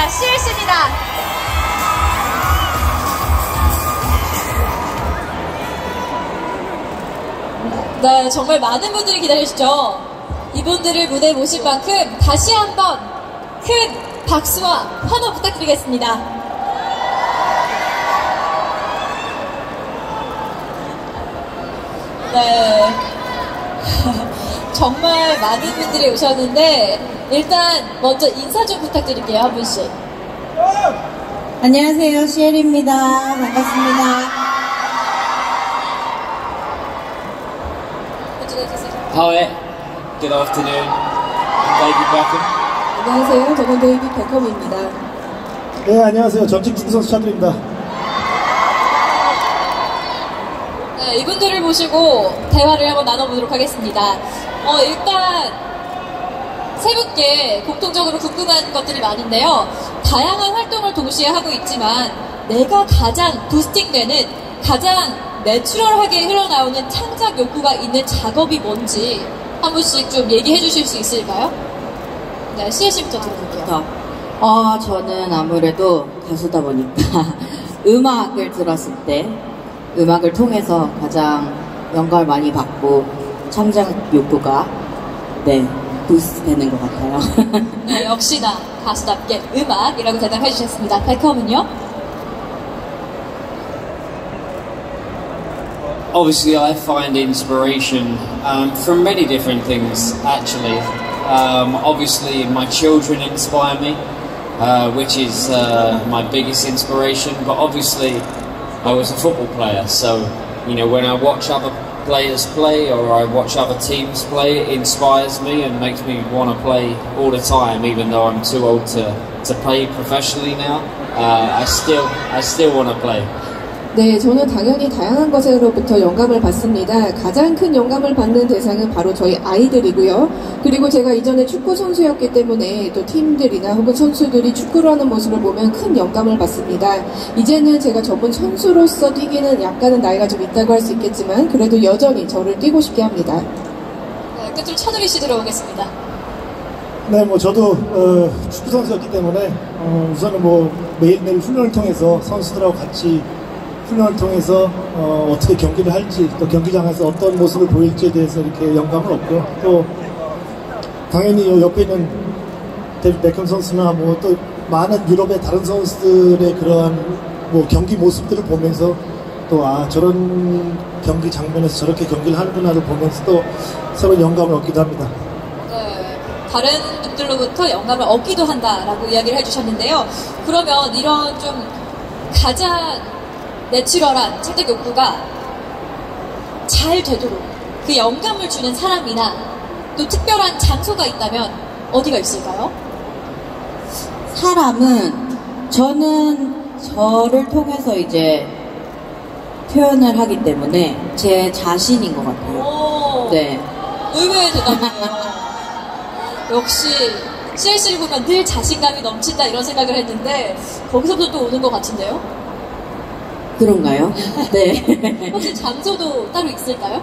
자, CLC입니다. 네, 정말 많은 분들이 기다리시죠? 이분들을 무대에 모실 만큼 다시 한번 큰 박수와 환호 부탁드리겠습니다. 네. 정말 많은 분들이 오셨는데 일단 먼저 인사 좀 부탁드릴게요. 한 분씩. 안녕하세요, CL입니다. 반갑습니다. Hi, good afternoon. I'm David Beckham. 안녕하세요, 저는 데이빗 베컴입니다. 네, 안녕하세요. 전직 축구 선수 차들입니다. 네, 이분들을 모시고 대화를 한번 나눠보도록 하겠습니다. 일단 세 분께 공통적으로 궁금한 것들이 많은데요. 다양한 활동을 동시에 하고 있지만 내가 가장 부스팅되는, 가장 내추럴하게 흘러나오는 창작 욕구가 있는 작업이 뭔지 한 분씩 좀 얘기해 주실 수 있을까요? 네, CLC부터 들어볼게요. 저는 아무래도 가수다 보니까 음악을 들었을 때 음악을 통해서 가장 영감을 많이 받고 창작 욕구가 부스트 되는 것 같아요. 네, 역시나 가수답게 음악이라고 대답해 주셨습니다. 베컴은요? Obviously, I find inspiration from many different things, actually. Obviously, my children inspire me, which is my biggest inspiration. But obviously, I was a football player, so, you know, when I watch other players play or I watch other teams play, it inspires me and makes me want to play all the time, even though I'm too old to play professionally now. I still want to play. 네, 저는 당연히 다양한 것으로부터 영감을 받습니다. 가장 큰 영감을 받는 대상은 바로 저희 아이들이고요. 그리고 제가 이전에 축구 선수였기 때문에 또 팀들이나 혹은 선수들이 축구를 하는 모습을 보면 큰 영감을 받습니다. 이제는 제가 전문 선수로서 뛰기는 약간은 나이가 좀 있다고 할 수 있겠지만 그래도 여전히 저를 뛰고 싶게 합니다. 네, 끝으로 천우리 씨 들어오겠습니다. 네, 뭐 저도 축구 선수였기 때문에 우선은 뭐 매일매일 훈련을 통해서 선수들하고 같이 훈련을 통해서 어떻게 경기를 할지, 또 경기장에서 어떤 모습을 보일지에 대해서 이렇게 영감을 얻고요. 또 당연히 옆에 있는 데이빗 베컴 선수나 뭐 또 많은 유럽의 다른 선수들의 그러한 뭐 경기 모습들을 보면서 또 저런 경기 장면에서 저렇게 경기를 하는구나를 보면서 또 서로 영감을 얻기도 합니다. 네, 다른 분들로부터 영감을 얻기도 한다라고 이야기를 해주셨는데요. 그러면 이런 좀 가장 내추럴한 창작 욕구가 잘 되도록 그 영감을 주는 사람이나 또 특별한 장소가 있다면 어디가 있을까요? 사람은 저는 저를 통해서 이제 표현을 하기 때문에 제 자신인 것 같아요. 오, 네. 의외의 대답이에요. 역시 CLC를 보면 늘 자신감이 넘친다 이런 생각을 했는데 거기서부터 또 오는 것 같은데요? 그런가요? 네. 혹시 장소도 따로 있을까요?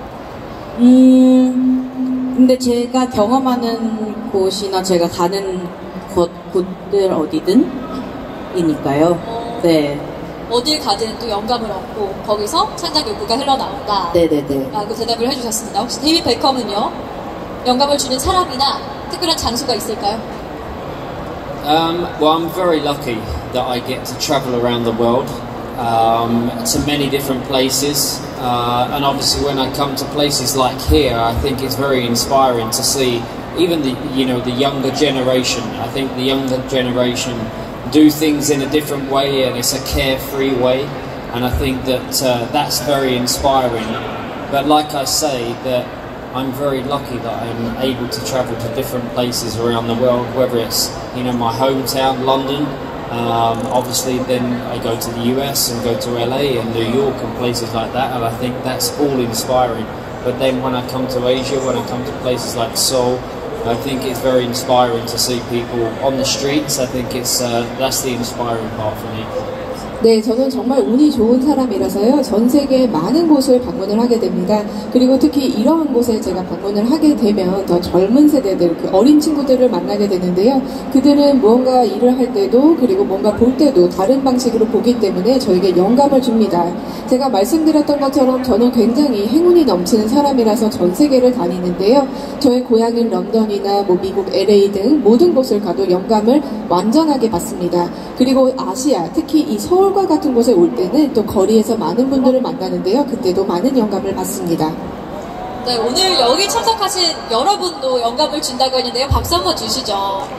근데 제가 경험하는 곳이나 제가 가는 곳들 어디든 이니까요. 네. 어딜 가든 또 영감을 얻고 거기서 창작 욕구가 흘러나온다. 네네네. 라고 대답을 해주셨습니다. 혹시 데이빗 베컴은요? 영감을 주는 사람이나 특별한 장소가 있을까요? Well, I'm very lucky that I get to travel around the world to many different places, and obviously when I come to places like here, I think it's very inspiring to see even the younger generation. I think the younger generation do things in a different way, and it's a carefree way, and I think that that's very inspiring. But like I say, that I'm very lucky that I'm able to travel to different places around the world, whether it's my hometown, London. Obviously then I go to the US and go to LA and New York and places like that, and I think that's all inspiring. But then when I come to Asia, when I come to places like Seoul, I think it's very inspiring to see people on the streets. I think that's the inspiring part for me. 네, 저는 정말 운이 좋은 사람이라서요. 전 세계 많은 곳을 방문을 하게 됩니다. 그리고 특히 이러한 곳에 제가 방문을 하게 되면 더 젊은 세대들, 그 어린 친구들을 만나게 되는데요. 그들은 무언가 일을 할 때도 그리고 뭔가 볼 때도 다른 방식으로 보기 때문에 저에게 영감을 줍니다. 제가 말씀드렸던 것처럼 저는 굉장히 행운이 넘치는 사람이라서 전 세계를 다니는데요. 저의 고향인 런던이나 뭐 미국 LA 등 모든 곳을 가도 영감을 완전하게 받습니다. 그리고 아시아, 특히 이 서울과 같은 곳에 올 때는 또 거리에서 많은 분들을 만나는데요. 그때도 많은 영감을 받습니다. 네, 오늘 여기 참석하신 여러분도 영감을 준다고 했는데요. 박수 한번 주시죠.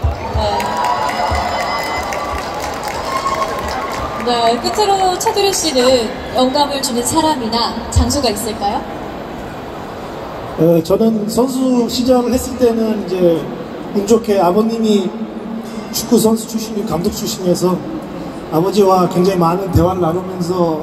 네, 끝으로 차두리 씨는 영감을 주는 사람이나 장소가 있을까요? 저는 선수 시절을 했을 때는 이제 운 좋게 아버님이 축구 선수 출신이 감독 출신이어서 아버지와 굉장히 많은 대화를 나누면서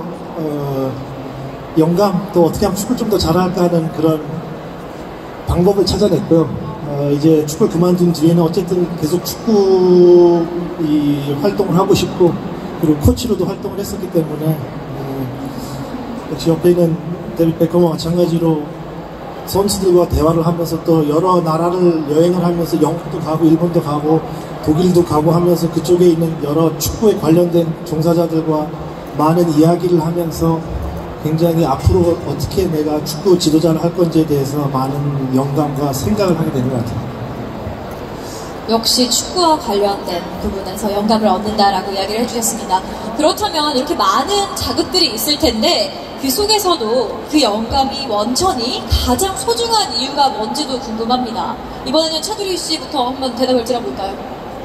영감 또 어떻게 하면 축구를 좀 더 잘할까 하는 그런 방법을 찾아냈고요. 이제 축구를 그만둔 뒤에는 어쨌든 계속 축구 이 활동을 하고 싶고 그리고 코치로도 활동을 했었기 때문에 역시 옆에 있는 데빗 베컴과 마찬가지로 선수들과 대화를 하면서 또 여러 나라를 여행을 하면서 영국도 가고 일본도 가고 독일도 가고 하면서 그쪽에 있는 여러 축구에 관련된 종사자들과 많은 이야기를 하면서 굉장히 앞으로 어떻게 내가 축구 지도자를 할 건지에 대해서 많은 영감과 생각을 하게 되는 것 같아요. 역시 축구와 관련된 부분에서 영감을 얻는다라고 이야기를 해주셨습니다. 그렇다면 이렇게 많은 자극들이 있을 텐데 그 속에서도 그 영감이 원천이 가장 소중한 이유가 뭔지도 궁금합니다. 이번에는 차두리 씨부터 한번 대답을 드려볼까요?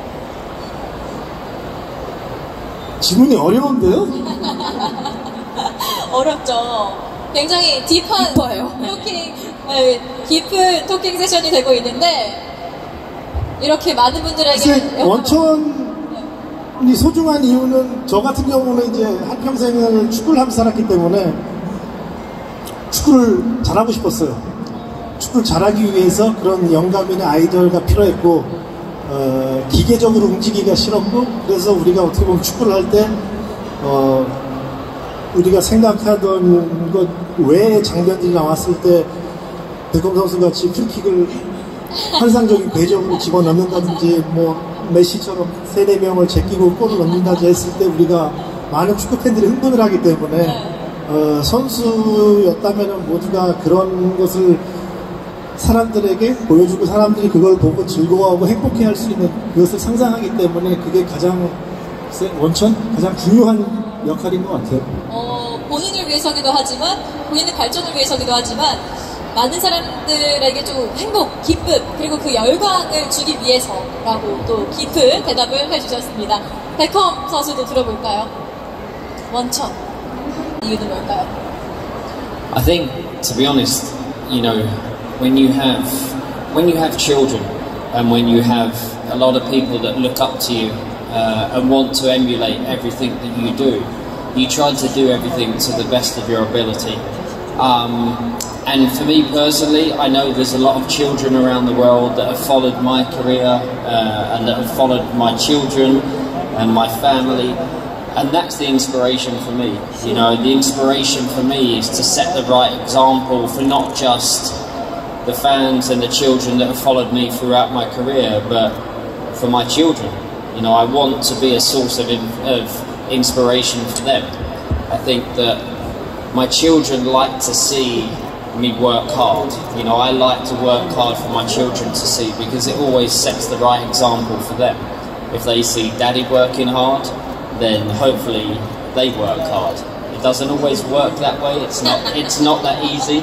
질문이 어려운데요? 어렵죠. 굉장히 딥한 토킹, 깊은 토킹 세션이 되고 있는데 이렇게 많은 분들에게 원천이 소중한 이유는 저 같은 경우는 이제 한평생을 축구를 하면서 살았기 때문에 축구를 잘하고 싶었어요. 축구를 잘하기 위해서 그런 영감이나 아이디어가 필요했고 기계적으로 움직이기가 싫었고 그래서 우리가 어떻게 보면 축구를 할 때 우리가 생각하던 것 외의 장면들이 나왔을 때 베컴 선수같이 프리킥을 환상적인 궤적으로 집어넣는다든지 뭐 메시처럼 3-4명을 제끼고 골을 넣는다든지 했을 때 우리가 많은 축구 팬들이 흥분을 하기 때문에 선수였다면 모두가 그런 것을 사람들에게 보여주고 사람들이 그걸 보고 즐거워하고 행복해할 수 있는 그것을 상상하기 때문에 그게 가장 가장 중요한 역할인 것 같아요. 본인을 위해서기도 하지만 본인의 발전을 위해서기도 하지만 많은 사람들에게 좀 행복, 기쁨 그리고 그 열광을 주기 위해서라고 또 깊은 대답을 해주셨습니다. 베컴 선수도 들어볼까요? 원천 이유는 뭘까요? I think, to be honest, you know, when you have children and when you have a lot of people that look up to you and want to emulate everything that you do, you try to do everything to the best of your ability. And for me personally, I know there's a lot of children around the world that have followed my career and that have followed my children and my family, and that's the inspiration for me. You know, the inspiration for me is to set the right example for not just the fans and the children that have followed me throughout my career, but for my children. You know, I want to be a source of inspiration for them. I think that my children like to see me work hard. You know, I like to work hard for my children to see because it always sets the right example for them. If they see daddy working hard, then hopefully they work hard. It doesn't always work that way. It's not that easy.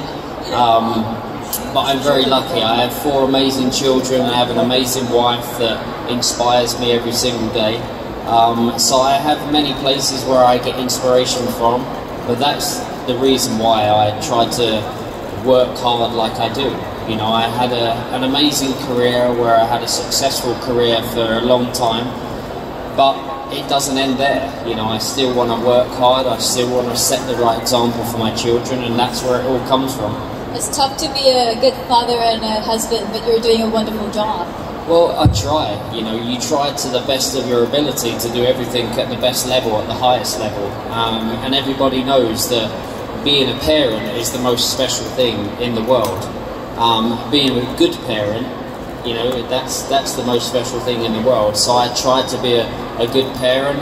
But I'm very lucky. I have 4 amazing children. I have an amazing wife that inspires me every single day. So I have many places where I get inspiration from, but that's the reason why I try to work hard like I do. You know, I had an amazing career where I had a successful career for a long time, but it doesn't end there. You know, I still want to work hard. I still want to set the right example for my children, and that's where it all comes from. It's tough to be a good father and a husband, but you're doing a wonderful job. Well, I try. You know, you try to the best of your ability to do everything at the best level, at the highest level. And everybody knows that being a parent is the most special thing in the world. Being a good parent, you know, that's the most special thing in the world. So I try to be a good parent.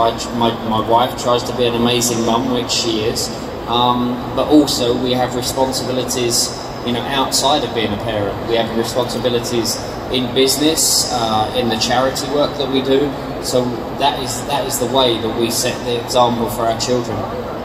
My wife tries to be an amazing mum, which she is. But also we have responsibilities, you know, outside of being a parent. We have responsibilities in business, in the charity work that we do. So that is the way that we set the example for our children.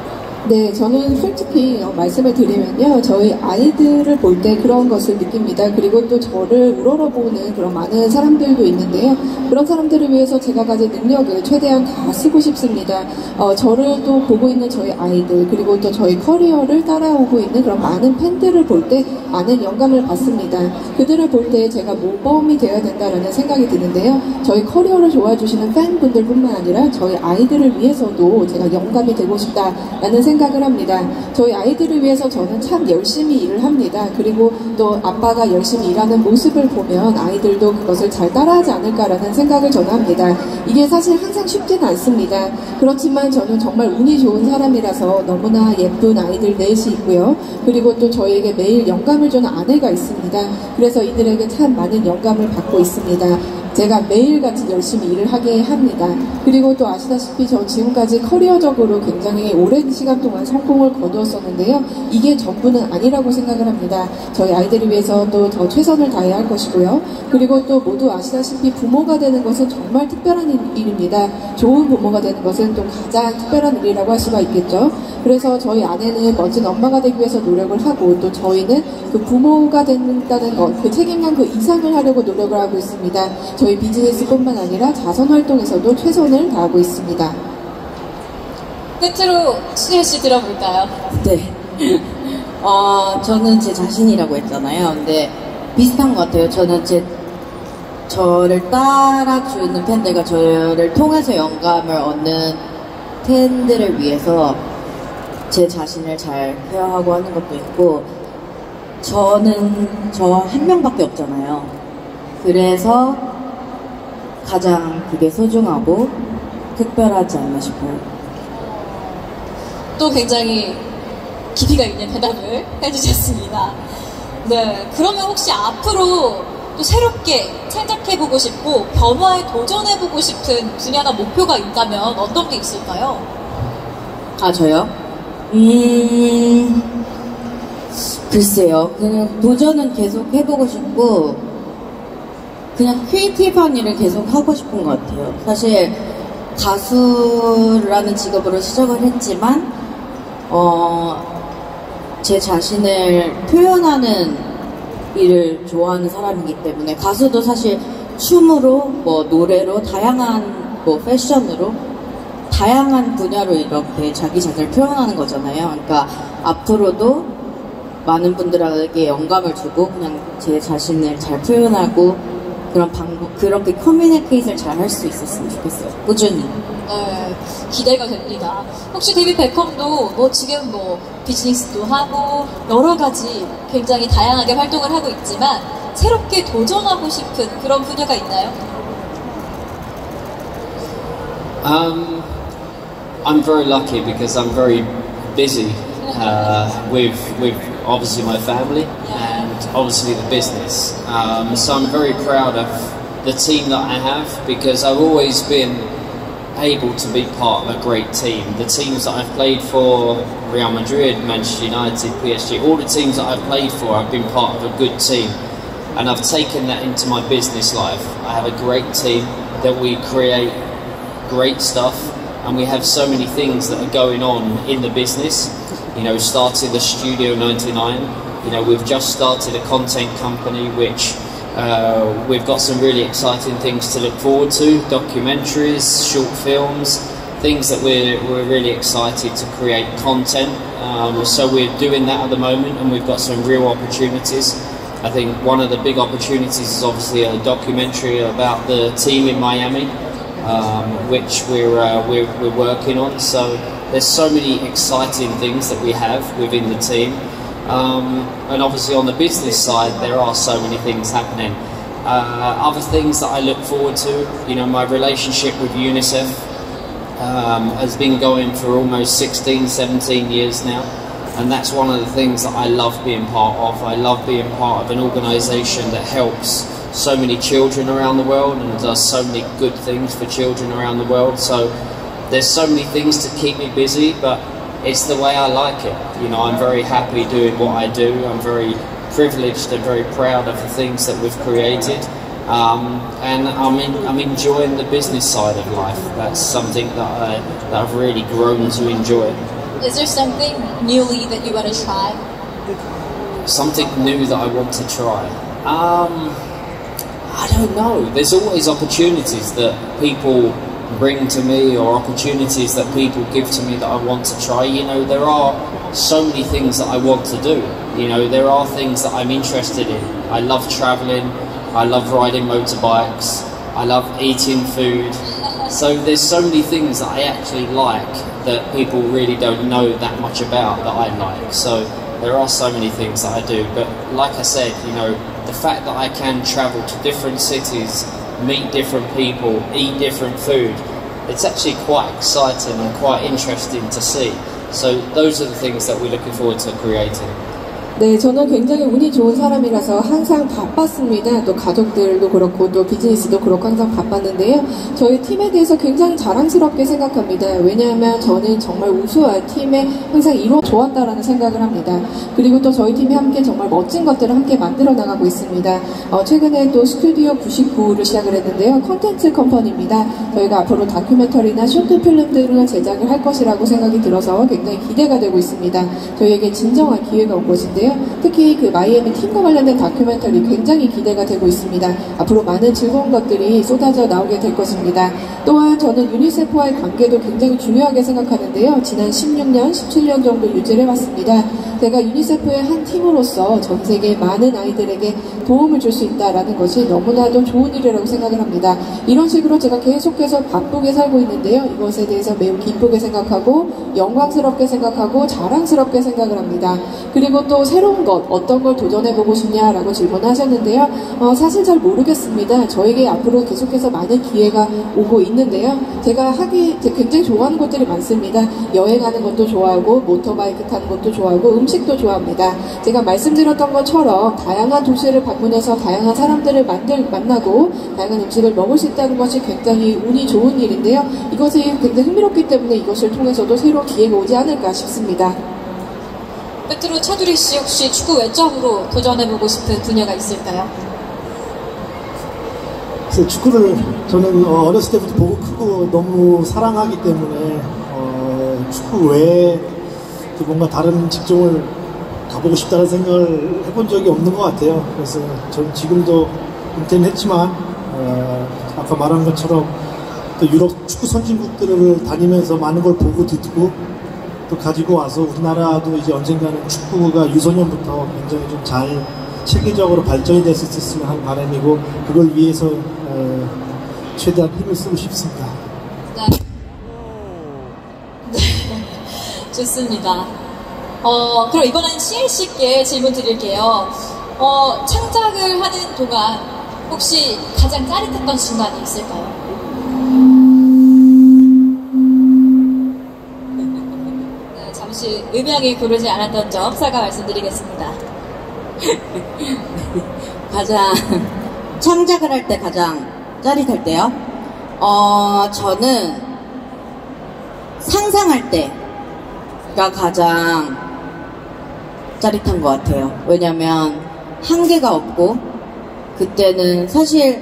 네, 저는 솔직히 말씀을 드리면요, 저희 아이들을 볼 때 그런 것을 느낍니다. 그리고 또 저를 우러러보는 그런 많은 사람들도 있는데요. 그런 사람들을 위해서 제가 가진 능력을 최대한 다 쓰고 싶습니다. 저를 또 보고 있는 저희 아이들, 그리고 또 저희 커리어를 따라오고 있는 그런 많은 팬들을 볼 때 많은 영감을 받습니다. 그들을 볼 때 제가 모범이 되어야 된다는 생각이 드는데요. 저희 커리어를 좋아해 주시는 팬분들뿐만 아니라 저희 아이들을 위해서도 제가 영감이 되고 싶다라는 생각을 합니다. 저희 아이들을 위해서 저는 참 열심히 일을 합니다. 그리고 또 아빠가 열심히 일하는 모습을 보면 아이들도 그것을 잘 따라하지 않을까라는 생각을 저는 합니다. 이게 사실 항상 쉽지는 않습니다. 그렇지만 저는 정말 운이 좋은 사람이라서 너무나 예쁜 아이들 넷이 있고요. 그리고 또 저에게 매일 영감을 주는 아내가 있습니다. 그래서 이들에게 참 많은 영감을 받고 있습니다. 제가 매일같이 열심히 일을 하게 합니다. 그리고 또 아시다시피 저 지금까지 커리어적으로 굉장히 오랜 시간 동안 성공을 거두었었는데요. 이게 전부는 아니라고 생각을 합니다. 저희 아이들을 위해서 또 더 최선을 다해야 할 것이고요. 그리고 또 모두 아시다시피 부모가 되는 것은 정말 특별한 일입니다. 좋은 부모가 되는 것은 또 가장 특별한 일이라고 할 수가 있겠죠. 그래서 저희 아내는 멋진 엄마가 되기 위해서 노력을 하고 또 저희는 그 부모가 된다는 것, 그 책임감 그 이상을 하려고 노력을 하고 있습니다. 저희 비즈니스뿐만 아니라 자선 활동에서도 최선을 다하고 있습니다. 끝으로 수현 씨 들어볼까요? 네. 저는 제 자신이라고 했잖아요. 근데 비슷한 것 같아요. 저는 저를 따라주는 팬들과 저를 통해서 영감을 얻는 팬들을 위해서 제 자신을 잘 케어하고 하는 것도 있고, 저는 저 한 명밖에 없잖아요. 그래서 가장 그게 소중하고 특별하지 않나 싶어요. 또 굉장히 깊이가 있는 대답을 해주셨습니다. 네, 그러면 혹시 앞으로 또 새롭게 창작해보고 싶고 변화에 도전해보고 싶은 분야나 목표가 있다면 어떤 게 있을까요? 아, 저요? 글쎄요. 그냥 도전은 계속 해보고 싶고 그냥 크리에이티브한 일을 계속 하고 싶은 것 같아요. 사실 가수라는 직업으로 시작을 했지만 제 자신을 표현하는 일을 좋아하는 사람이기 때문에, 가수도 사실 춤으로 뭐 노래로 다양한 뭐 패션으로 다양한 분야로 이렇게 자기 자신을 표현하는 거잖아요. 그러니까 앞으로도 많은 분들에게 영감을 주고 그냥 제 자신을 잘 표현하고 그런 방법, 그렇게 커뮤니케이션을 잘 할 수 있었으면 좋겠어요. 꾸준히. 네, 기대가 됩니다. 혹시 데이비드 베컴도 뭐 지금 뭐 비즈니스도 하고 여러 가지 굉장히 다양하게 활동을 하고 있지만 새롭게 도전하고 싶은 그런 분야가 있나요? I'm very lucky because I'm very busy with obviously my family and obviously the business. So I'm very proud of the team that I have because I've always been able to be part of a great team. The teams that I've played for, Real Madrid, Manchester United, PSG, all the teams that I've played for, I've been part of a good team. And I've taken that into my business life. I have a great team that we create great stuff, and we have so many things that are going on in the business. You know, started the Studio 99, you know, we've just started a content company which we've got some really exciting things to look forward to, documentaries, short films, things that we're really excited to create content. So we're doing that at the moment, and we've got some real opportunities. I think one of the big opportunities is obviously a documentary about the team in Miami, which we're working on. So there's so many exciting things that we have within the team. And obviously on the business side, there are so many things happening. Other things that I look forward to, you know, my relationship with UNICEF has been going for almost 16, 17 years now. And that's one of the things that I love being part of. I love being part of an organisation that helps so many children around the world and does so many good things for children around the world. So there's so many things to keep me busy, but it's the way I like it. You know, I'm very happy doing what I do. I'm very privileged and very proud of the things that we've created. And I'm enjoying the business side of life. That's something that I've really grown to enjoy. Is there something newly that you want to try? Something new that I want to try? I don't know. There's always opportunities that people bring to me, or opportunities that people give to me that I want to try. You know, there are so many things that I want to do. You know, there are things that I'm interested in. I love traveling. I love riding motorbikes. I love eating food. So there's so many things that I actually like that people really don't know that much about that I like. So there are so many things that I do. But like I said, you know, the fact that I can travel to different cities, meet different people, eat different food, it's actually quite exciting and quite interesting to see. So those are the things that we're looking forward to creating. 네, 저는 굉장히 운이 좋은 사람이라서 항상 바빴습니다. 또 가족들도 그렇고 또 비즈니스도 그렇고 항상 바빴는데요. 저희 팀에 대해서 굉장히 자랑스럽게 생각합니다. 왜냐하면 저는 정말 우수한 팀에 항상 이루어 좋았다라는 생각을 합니다. 그리고 또 저희 팀이 함께 정말 멋진 것들을 함께 만들어 나가고 있습니다. 최근에 또 스튜디오 99를 시작을 했는데요. 콘텐츠 컴퍼니입니다. 저희가 앞으로 다큐멘터리나 쇼트 필름들을 제작을 할 것이라고 생각이 들어서 굉장히 기대가 되고 있습니다. 저희에게 진정한 기회가 온 것인데요. 특히 그 마이애미 팀과 관련된 다큐멘터리 굉장히 기대가 되고 있습니다. 앞으로 많은 즐거운 것들이 쏟아져 나오게 될 것입니다. 또한 저는 유니세프와의 관계도 굉장히 중요하게 생각하는데요. 지난 16년, 17년 정도 유지를 해왔습니다. 제가 유니세프의 한 팀으로서 전 세계 많은 아이들에게 도움을 줄 수 있다는 것이 너무나도 좋은 일이라고 생각을 합니다. 이런 식으로 제가 계속해서 바쁘게 살고 있는데요. 이것에 대해서 매우 기쁘게 생각하고 영광스럽게 생각하고 자랑스럽게 생각을 합니다. 그리고 또 새로운 것, 어떤 걸 도전해보고 싶냐라고 질문하셨는데요. 사실 잘 모르겠습니다. 저에게 앞으로 계속해서 많은 기회가 오고 있는데요. 제가 굉장히 좋아하는 것들이 많습니다. 여행하는 것도 좋아하고 모터바이크 타는 것도 좋아하고 음식도 좋아합니다. 제가 말씀드렸던 것처럼 다양한 도시를 방문해서 다양한 사람들을 만나고 다양한 음식을 먹을 수 있다는 것이 굉장히 운이 좋은 일인데요. 이것이 굉장히 흥미롭기 때문에 이것을 통해서도 새로운 기회가 오지 않을까 싶습니다. 끝으로 차두리 씨 혹시 축구 외적으로 도전해보고 싶은 분야가 있을까요? 그래서 축구를 저는 어렸을 때부터 보고 크고 너무 사랑하기 때문에 축구 외에 뭔가 다른 직종을 가보고 싶다는 생각을 해본 적이 없는 것 같아요. 그래서 저는 지금도 은퇴는 했지만 아까 말한 것처럼 또 유럽 축구 선진국들을 다니면서 많은 걸 보고 듣고 또 가지고 와서 우리나라도 이제 언젠가는 축구가 유소년부터 굉장히 좀 잘 체계적으로 발전이 됐었으면 하는 바람이고 그걸 위해서 최대한 힘을 쓰고 싶습니다. 네. 네. 좋습니다. 그럼 이번엔 CLC께 질문 드릴게요. 창작을 하는 동안 혹시 가장 짜릿했던 순간이 있을까요? 네, 잠시 음향이 고르지 않았던 점 사과 말씀드리겠습니다. 가장 창작을 할 때 가장 짜릿할 때요? 저는 상상할 때가 가장 짜릿한 것 같아요. 왜냐면 한계가 없고 그때는 사실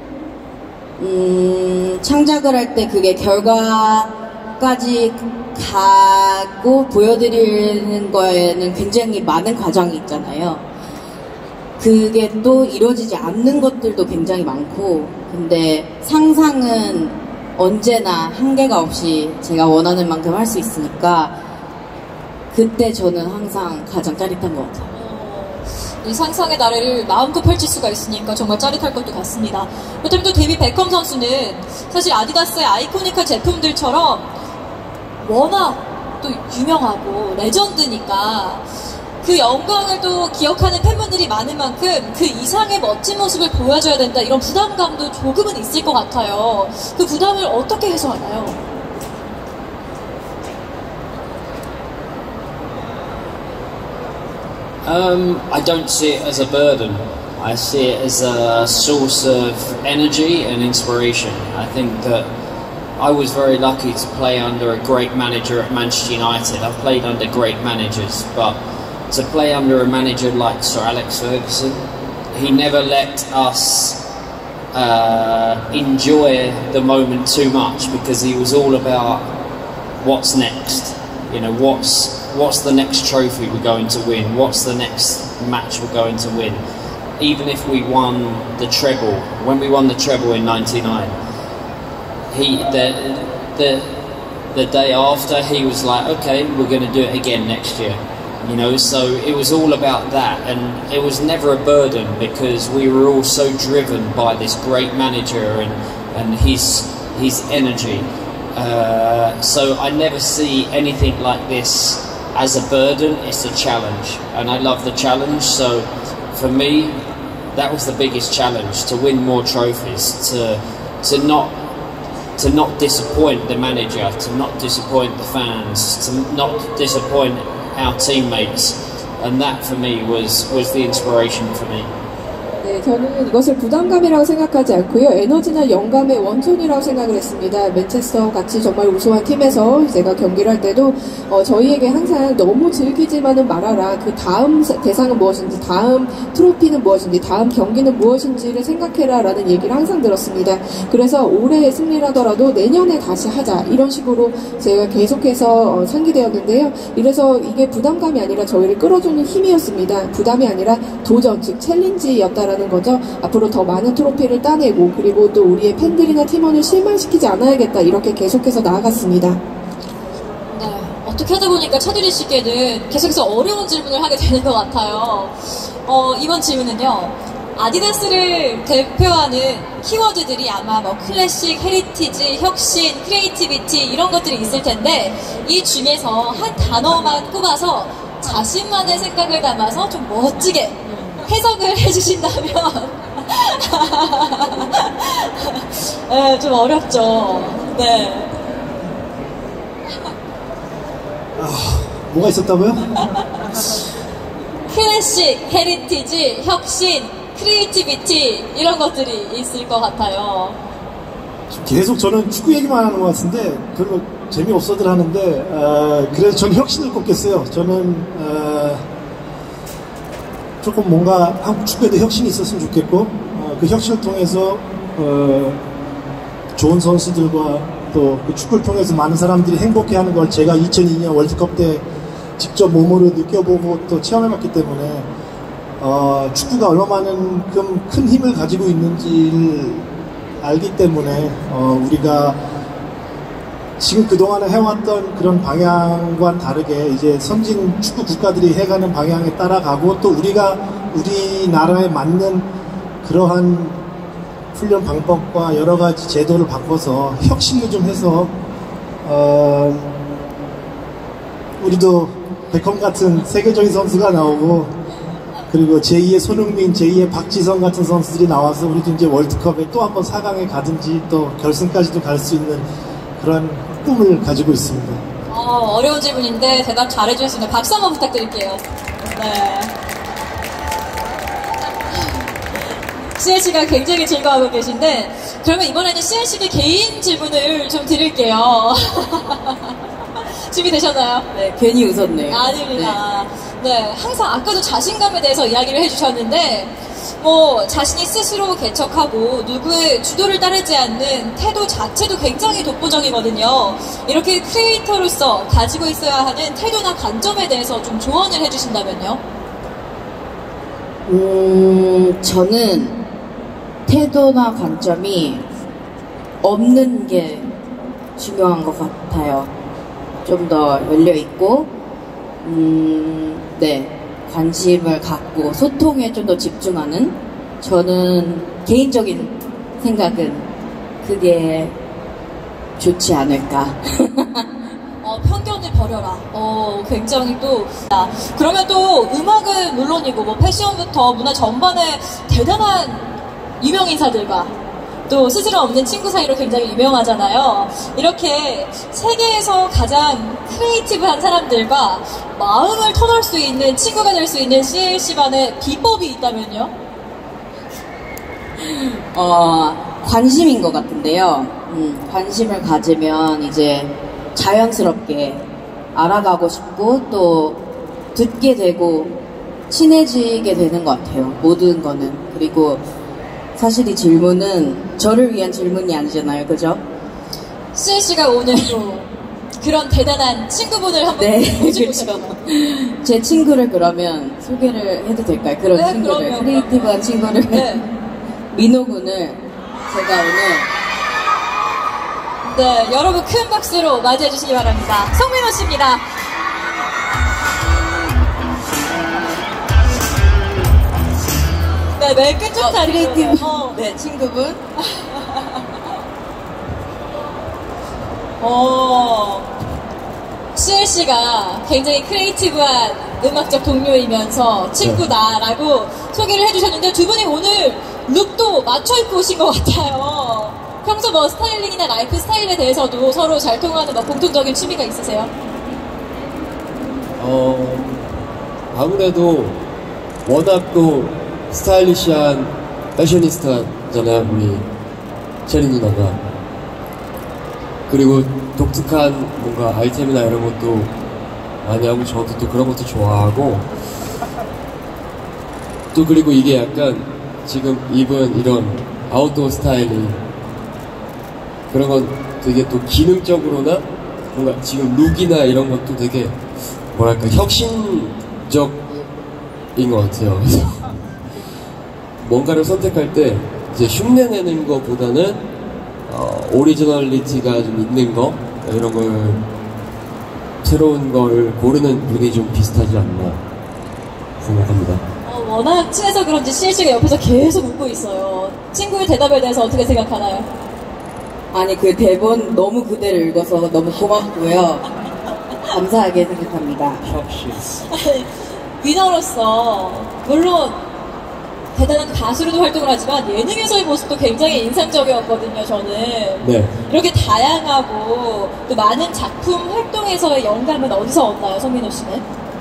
창작을 할 때 그게 결과까지 가고 보여드리는 거에는 굉장히 많은 과정이 있잖아요. 그게 또 이루어지지 않는 것들도 굉장히 많고 근데 상상은 언제나 한계가 없이 제가 원하는 만큼 할 수 있으니까 그때 저는 항상 가장 짜릿한 것 같아요. 이 상상의 나래를 마음껏 펼칠 수가 있으니까 정말 짜릿할 것도 같습니다. 그렇다면 또 데이비드 베컴 선수는 사실 아디다스의 아이코닉한 제품들처럼 워낙 또 유명하고 레전드니까 그 영광을 또 기억하는 팬분들이 많은 만큼 그 이상의 멋진 모습을 보여줘야 된다 이런 부담감도 조금은 있을 것 같아요. 그 부담을 어떻게 해소하나요? I don't see it as a burden. I see it as a source of energy and inspiration. I think that I was very lucky to play under a great manager at Manchester United. I've played under great managers, but to play under a manager like Sir Alex Ferguson, he never let us enjoy the moment too much because he was all about what's next. You know, what's the next trophy we're going to win? What's the next match we're going to win? Even if we won the treble, when we won the treble in '99, the day after he was like, okay, we're going to do it again next year. You know, so it was all about that, and it was never a burden because we were all so driven by this great manager and his energy. So I never see anything like this as a burden. It's a challenge, and I love the challenge. So for me, that was the biggest challenge, to win more trophies, to not disappoint the manager, to not disappoint the fans, to not disappoint our teammates, and that for me was the inspiration for me. 네, 저는 이것을 부담감이라고 생각하지 않고요. 에너지나 영감의 원천이라고 생각을 했습니다. 맨체스터 같이 정말 우수한 팀에서 제가 경기를 할 때도 저희에게 항상 너무 즐기지만은 말아라. 그 다음 대상은 무엇인지, 다음 트로피는 무엇인지, 다음 경기는 무엇인지를 생각해라 라는 얘기를 항상 들었습니다. 그래서 올해 승리를 하더라도 내년에 다시 하자, 이런 식으로 제가 계속해서 상기되었는데요. 이래서 이게 부담감이 아니라 저희를 끌어주는 힘이었습니다. 부담이 아니라 도전, 즉 챌린지였다라는 거죠. 앞으로 더 많은 트로피를 따내고, 그리고 또 우리의 팬들이나 팀원을 실망시키지 않아야겠다, 이렇게 계속해서 나아갔습니다. 네, 어떻게 하다 보니까 차두리 씨께는 계속해서 어려운 질문을 하게 되는 것 같아요. 이번 질문은요, 아디다스를 대표하는 키워드들이 아마 뭐 클래식, 헤리티지, 혁신, 크리에이티비티 이런 것들이 있을 텐데, 이 중에서 한 단어만 꼽아서 자신만의 생각을 담아서 좀 멋지게 해석을 해주신다면 네, 좀 어렵죠. 네. 뭐가 있었다고요? 클래식, 헤리티지, 혁신, 크리에이티비티 이런 것들이 있을 것 같아요. 계속 저는 축구 얘기만 하는 것 같은데 별로 재미없어들 하는데 그래서 저는 혁신을 꼽겠어요. 저는 조금 뭔가 한국 축구에도 혁신이 있었으면 좋겠고, 그 혁신을 통해서 좋은 선수들과 또 그 축구를 통해서 많은 사람들이 행복해하는 걸 제가 2002년 월드컵 때 직접 몸으로 느껴보고 또 체험해봤기 때문에 축구가 얼마만큼 큰 힘을 가지고 있는지를 알기 때문에 우리가 지금 그동안에 해왔던 그런 방향과는 다르게 이제 선진 축구 국가들이 해가는 방향에 따라가고, 또 우리나라에 맞는 그러한 훈련 방법과 여러 가지 제도를 바꿔서 혁신을 좀 해서 우리도 베컴 같은 세계적인 선수가 나오고, 그리고 제2의 손흥민, 제2의 박지성 같은 선수들이 나와서 우리도 이제 월드컵에 또 한번 4강에 가든지 또 결승까지도 갈 수 있는 그런 꿈을 가지고 있습니다. 어려운 질문인데 대답 잘해주셨습니다. 박수 한번 부탁드릴게요. 네. CLC가 굉장히 즐거워하고 계신데, 그러면 이번에는 CLC의 개인 질문을 좀 드릴게요. 준비되셨나요? 네, 괜히 웃었네요. 아닙니다. 네, 항상 아까도 자신감에 대해서 이야기를 해주셨는데, 뭐 자신이 스스로 개척하고 누구의 주도를 따르지 않는 태도 자체도 굉장히 독보적이거든요. 이렇게 크리에이터로서 가지고 있어야 하는 태도나 관점에 대해서 좀 조언을 해주신다면요? 저는 태도나 관점이 없는 게 중요한 것 같아요. 좀 더 열려있고, 네, 관심을 갖고 소통에 좀 더 집중하는, 저는 개인적인 생각은 그게 좋지 않을까. 편견을 버려라. 굉장히 또 그러면 또 음악은 물론이고 뭐 패션부터 문화 전반에 대단한 유명 인사들과 또 스스럼 없는 친구 사이로 굉장히 유명하잖아요. 이렇게 세계에서 가장 크리에이티브한 사람들과 마음을 터놓을 수 있는 친구가 될 수 있는 CLC만의 비법이 있다면요? 관심인 것 같은데요. 관심을 가지면 이제 자연스럽게 알아가고 싶고 또 듣게 되고 친해지게 되는 것 같아요. 모든 거는. 그리고 사실 이 질문은 저를 위한 질문이 아니잖아요. 그죠? CLC가 오늘 또 그런 대단한 친구분을 한번 네, 모시고 그렇죠. 싶어요. 제 친구를 그러면 소개를 해도 될까요? 그런 네, 친구를, 그럼요. 크리에이티브한 친구를. 네. 민호 군을 제가 오늘 네, 여러분 큰 박수로 맞이해 주시기 바랍니다. 송민호 씨입니다. 네, 맨 끝쪽 자리. 크리에이티브 네, 친구분. CLC가 굉장히 크리에이티브한 음악적 동료이면서 친구다라고 소개를 해주셨는데 두 분이 오늘 룩도 맞춰 입고 오신 것 같아요. 평소 뭐 스타일링이나 라이프 스타일에 대해서도 서로 잘 통하는 뭐 공통적인 취미가 있으세요? 아무래도 워낙 또 스타일리시한 패셔니스타잖아요, 우리 체리 누나가. 그리고 독특한 뭔가 아이템이나 이런 것도 많이 하고 저도 또 그런 것도 좋아하고 또 그리고 이게 약간 지금 입은 이런 아웃도어 스타일이 그런 건 되게 또 기능적으로나 뭔가 지금 룩이나 이런 것도 되게 뭐랄까 혁신적인 것 같아요. 그래서 뭔가를 선택할 때 이제 흉내내는 것보다는 오리지널리티가 좀 있는 거 이런 걸 새로운 걸 고르는 눈이 좀 비슷하지 않나 생각합니다. 워낙 친해서 그런지 CLC가 옆에서 계속 웃고 있어요. 친구의 대답에 대해서 어떻게 생각하나요? 아니 그 대본 너무 그대로 읽어서 너무 고맙고요. 감사하게 생각합니다. 혁신. 위너로서 물론 대단한 가수로도 활동을 하지만 예능에서의 모습도 굉장히 인상적이었거든요. 저는 네. 이렇게 다양하고 또 많은 작품 활동에서의 영감은 어디서 얻나요, 송민호 씨는?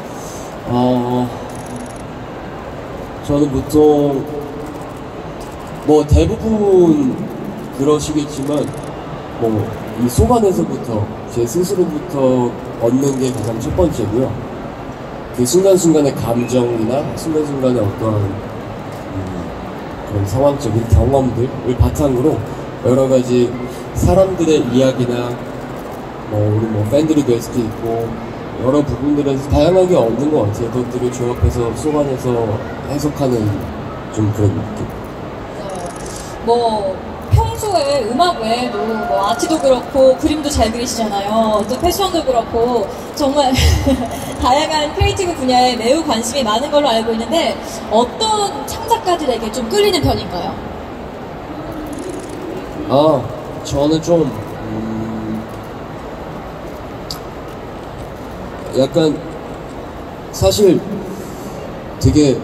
저는 보통 뭐 대부분 그러시겠지만 뭐 이 속안에서부터 제 스스로부터 얻는 게 가장 첫 번째고요. 그 순간순간의 감정이나 순간순간의 어떤 그런 상황적인 경험들을 바탕으로 여러 가지 사람들의 이야기나 뭐 우리 뭐 팬들이 될 수도 있고 여러 부분들에서 다양하게 얻는 것 같아요. 그것들을 조합해서 속안에서 해석하는 좀 그런 느낌. 뭐 평소에 음악 외에도 뭐 아트도 그렇고 그림도 잘 그리시잖아요. 또 패션도 그렇고 정말 다양한 크리에이티브 분야에 매우 관심이 많은 걸로 알고 있는데 어떤 창작가들에게 좀 끌리는 편인가요? 저는 좀 약간 사실 되게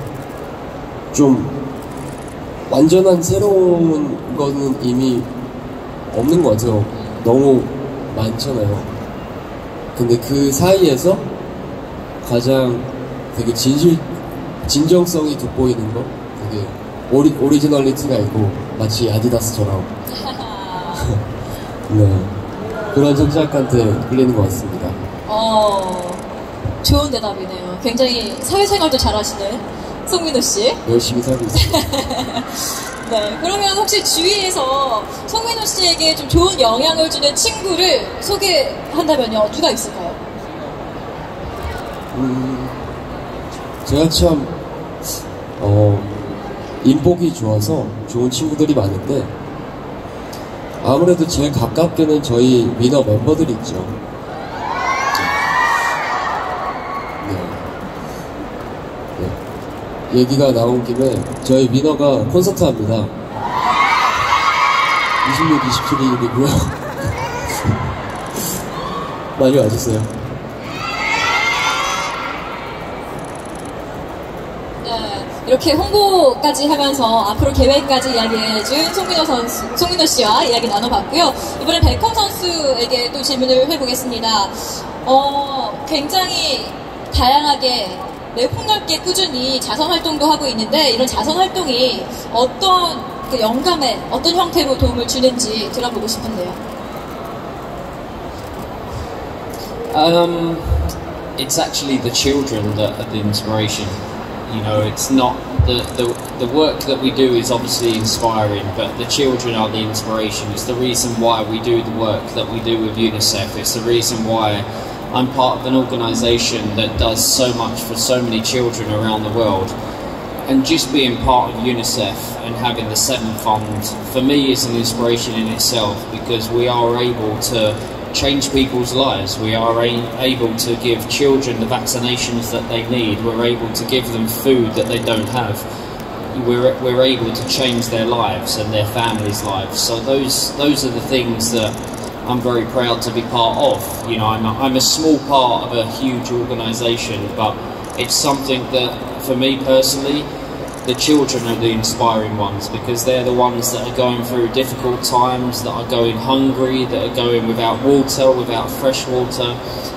좀 완전한 새로운 거는 이미 없는 것 같아요. 너무 많잖아요. 근데 그 사이에서 가장 되게 진정성이 돋보이는 거, 되게 오리지널리티가 있고 마치 아디다스처럼 네, 그런 창작한테 끌리는 것 같습니다. 좋은 대답이네요. 굉장히 사회생활도 잘하시는 송민호 씨. 열심히 살고 있습니다. 네, 그러면 혹시 주위에서 송민호 씨에게 좀 좋은 영향을 주는 친구를 소개한다면요, 누가 있을까요? 제가 참 인복이 좋아서 좋은 친구들이 많은데 아무래도 제일 가깝게는 저희 위너 멤버들이 있죠. 얘기가 나온 김에 저희 위너가 콘서트 합니다. 26, 27일이고요. 많이 와주세요. 이렇게 홍보까지 하면서 앞으로 계획까지 이야기해준 송민호 씨와 이야기 나눠봤고요. 이번에 베컴 선수에게 또 질문을 해보겠습니다. 굉장히 다양하게 매우 폭넓게 꾸준히 자선 활동도 하고 있는데 이런 자선 활동이 어떤 그 영감에 어떤 형태로 도움을 주는지 들어보고 싶은데요. It's actually the children that are the inspiration. You know, it's not the work that we do is obviously inspiring, but the children are the inspiration. It's the reason why we do the work that we do with UNICEF. It's the reason why I'm part of an organisation that does so much for so many children around the world. And just being part of UNICEF and having the Seven Fund, for me, is an inspiration in itself, because we are able to change people's lives. We are able to give children the vaccinations that they need. We're able to give them food that they don't have. We're able to change their lives and their families' lives. So those are the things that I'm very proud to be part of. You know, I'm a small part of a huge organisation, but it's something that, for me personally, the children are the inspiring ones, because they're the ones that are going through difficult times, that are going hungry, that are going without water, without fresh water,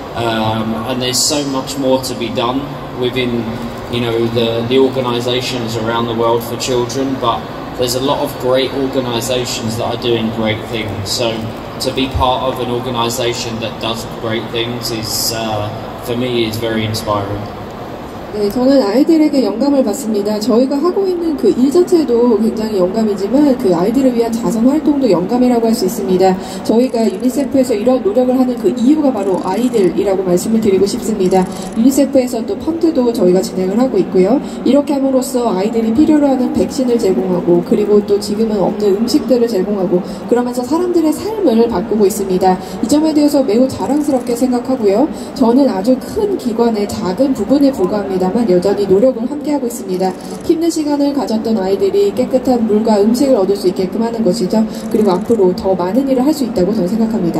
and there's so much more to be done within, you know, the organisations around the world for children. But there's a lot of great organisations that are doing great things. So to be part of an organisation that does great things is, for me, is very inspiring. 네, 저는 아이들에게 영감을 받습니다. 저희가 하고 있는 그 일 자체도 굉장히 영감이지만 그 아이들을 위한 자선 활동도 영감이라고 할 수 있습니다. 저희가 유니세프에서 이런 노력을 하는 그 이유가 바로 아이들이라고 말씀을 드리고 싶습니다. 유니세프에서 또 펀드도 저희가 진행을 하고 있고요. 이렇게 함으로써 아이들이 필요로 하는 백신을 제공하고, 그리고 또 지금은 없는 음식들을 제공하고, 그러면서 사람들의 삶을 바꾸고 있습니다. 이 점에 대해서 매우 자랑스럽게 생각하고요. 저는 아주 큰 기관의 작은 부분에 불과합니다. 여전히 노력을 함께하고 있습니다. 힘든 시간을 가졌던 아이들이 깨끗한 물과 음식을 얻을 수 있게끔 하는 것이죠. 그리고 앞으로 더 많은 일을 할 수 있다고 저는 생각합니다.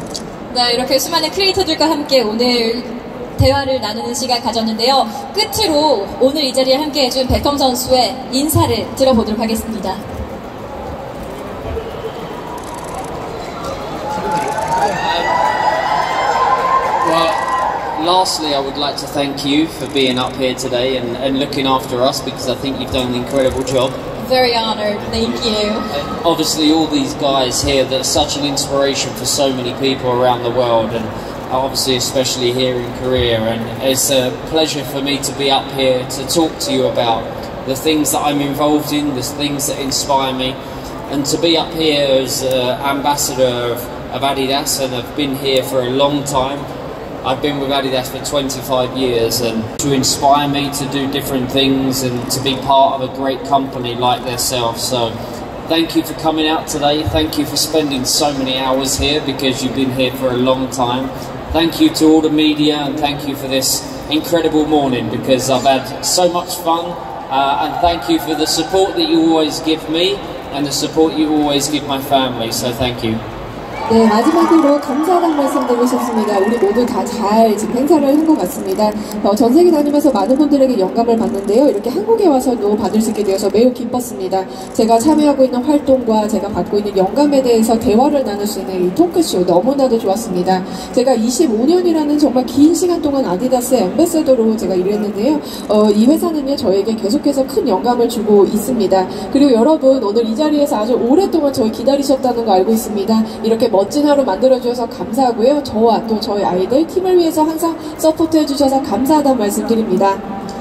네, 이렇게 수많은 크리에이터들과 함께 오늘 대화를 나누는 시간 가졌는데요. 끝으로 오늘 이 자리에 함께해준 베컴 선수의 인사를 들어보도록 하겠습니다. Lastly, I would like to thank you for being up here today and looking after us, because I think you've done an incredible job. Very honoured, thank you. And obviously all these guys here that are such an inspiration for so many people around the world, and obviously especially here in Korea, and it's a pleasure for me to be up here to talk to you about the things that I'm involved in, the things that inspire me, and to be up here as ambassador of Adidas, and I've been here for a long time. I've been with Adidas for 25 years, and to inspire me to do different things and to be part of a great company like themselves. So thank you for coming out today. Thank you for spending so many hours here, because you've been here for a long time. Thank you to all the media, and thank you for this incredible morning, because I've had so much fun, and thank you for the support that you always give me and the support you always give my family. So thank you. 네, 마지막으로 감사하다는 말씀드리고 싶습니다. 우리 모두 다 잘 지금 행사를 한 것 같습니다. 전 세계 다니면서 많은 분들에게 영감을 받는데요. 이렇게 한국에 와서도 받을 수 있게 되어서 매우 기뻤습니다. 제가 참여하고 있는 활동과 제가 받고 있는 영감에 대해서 대화를 나눌 수 있는 이 토크쇼 너무나도 좋았습니다. 제가 25년이라는 정말 긴 시간 동안 아디다스 앰베서더로 제가 일을 했는데요. 이 회사는요, 저에게 계속해서 큰 영감을 주고 있습니다. 그리고 여러분, 오늘 이 자리에서 아주 오랫동안 저희 기다리셨다는 거 알고 있습니다. 이렇게 멋진 하루 만들어주셔서 감사하고요. 저와 또 저희 아이들 팀을 위해서 항상 서포트해주셔서 감사하다는 말씀드립니다.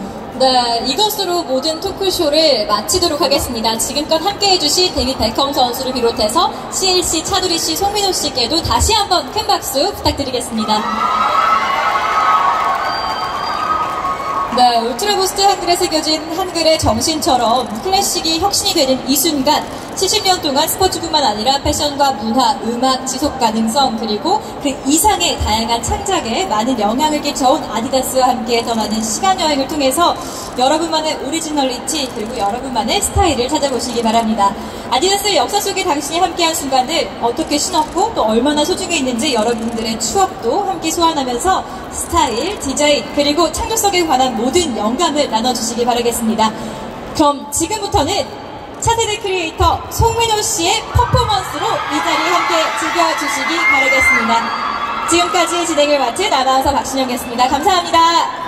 네, 이것으로 모든 토크쇼를 마치도록 하겠습니다. 지금껏 함께해주신 데이빗 베컴 선수를 비롯해서 CLC 차두리 씨, 송민호 씨께도 다시 한번 큰 박수 부탁드리겠습니다. 네, 울트라부스트 한글에 새겨진 한글의 정신처럼 클래식이 혁신이 되는 이 순간, 70년 동안 스포츠뿐만 아니라 패션과 문화, 음악, 지속 가능성 그리고 그 이상의 다양한 창작에 많은 영향을 끼쳐온 아디다스와 함께 떠나는 시간 여행을 통해서 여러분만의 오리지널리티 그리고 여러분만의 스타일을 찾아보시기 바랍니다. 아디다스의 역사 속에 당신이 함께한 순간들 어떻게 신었고 또 얼마나 소중했는지 여러분들의 추억도 함께 소환하면서 스타일, 디자인 그리고 창조성에 관한 모든 영감을 나눠주시기 바라겠습니다. 그럼 지금부터는 차세대 크리에이터 송민호 씨의 퍼포먼스로 이 자리를 함께 즐겨주시기 바라겠습니다. 지금까지 진행을 맡은 아나운서 박신영이었습니다. 감사합니다.